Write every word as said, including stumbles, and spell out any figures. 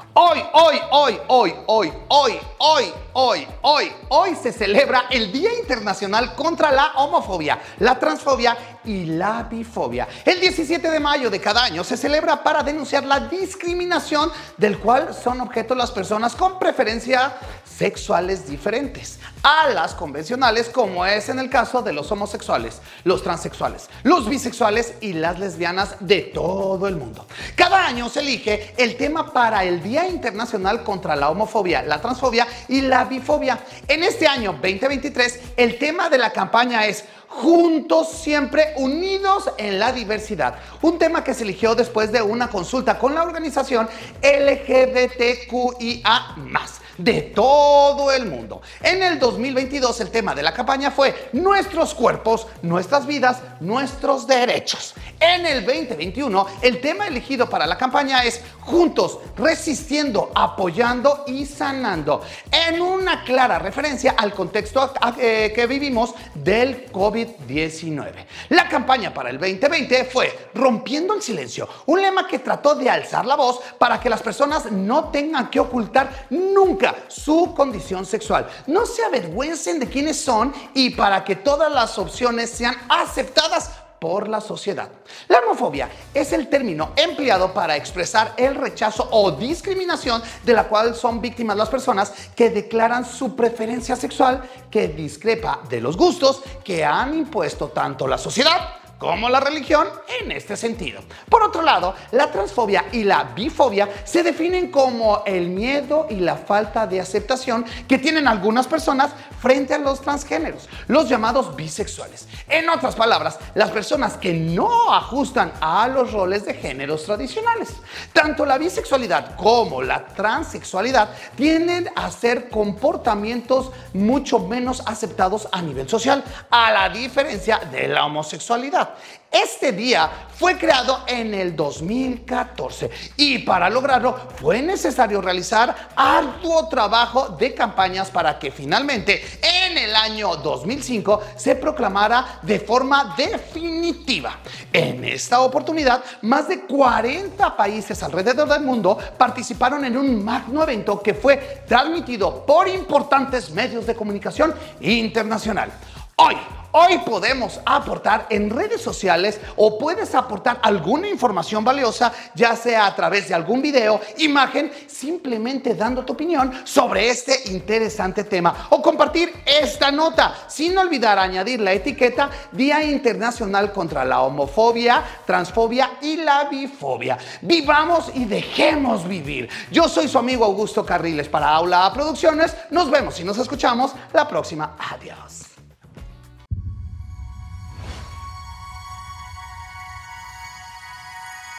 Hoy, hoy, hoy, hoy, hoy, hoy, hoy, hoy, hoy, hoy se celebra el Día Internacional contra la Homofobia, la Transfobia y la Bifobia. El diecisiete de mayo de cada año se celebra para denunciar la discriminación del cual son objeto las personas con preferencias sexuales diferentes a las convencionales, como es en el caso de los homosexuales, los transexuales, los bisexuales y las lesbianas de todo el mundo. Cada año se elige el tema para el Día Internacional contra la Homofobia, la Transfobia y la Bifobia. En este año veinte veintitrés, el tema de la campaña es Juntos siempre, unidos en la diversidad. Un tema que se eligió después de una consulta con la organización L G B T Q I A más, de todo el mundo. En el dos mil veintidós el tema de la campaña fue Nuestros cuerpos, nuestras vidas, nuestros derechos. En el veinte veintiuno el tema elegido para la campaña es Juntos, resistiendo, apoyando y sanando, en una clara referencia al contexto eh, que vivimos del COVID diecinueve. La campaña para el veinte veinte fue Rompiendo el silencio, un lema que trató de alzar la voz para que las personas no tengan que ocultar nunca su condición sexual, no se avergüencen de quiénes son y para que todas las opciones sean aceptadas por la sociedad. La homofobia es el término empleado para expresar el rechazo o discriminación de la cual son víctimas las personas que declaran su preferencia sexual que discrepa de los gustos que han impuesto tanto la sociedad como la religión en este sentido. Por otro lado, la transfobia y la bifobia se definen como el miedo y la falta de aceptación que tienen algunas personas frente a los transgéneros, los llamados bisexuales. En otras palabras, las personas que no ajustan a los roles de géneros tradicionales. Tanto la bisexualidad como la transexualidad tienden a ser comportamientos mucho menos aceptados a nivel social, a la diferencia de la homosexualidad. Este día fue creado en el dos mil catorce y para lograrlo fue necesario realizar arduo trabajo de campañas para que finalmente en el año dos mil cinco se proclamara de forma definitiva. En esta oportunidad, más de cuarenta países alrededor del mundo participaron en un magno evento que fue transmitido por importantes medios de comunicación internacional. Hoy, hoy podemos aportar en redes sociales o puedes aportar alguna información valiosa, ya sea a través de algún video, imagen, simplemente dando tu opinión sobre este interesante tema o compartir esta nota, sin olvidar añadir la etiqueta Día Internacional contra la Homofobia, Transfobia y la Bifobia. Vivamos y dejemos vivir. Yo soy su amigo Augusto Carriles para Aula Producciones. Nos vemos y nos escuchamos la próxima. Adiós.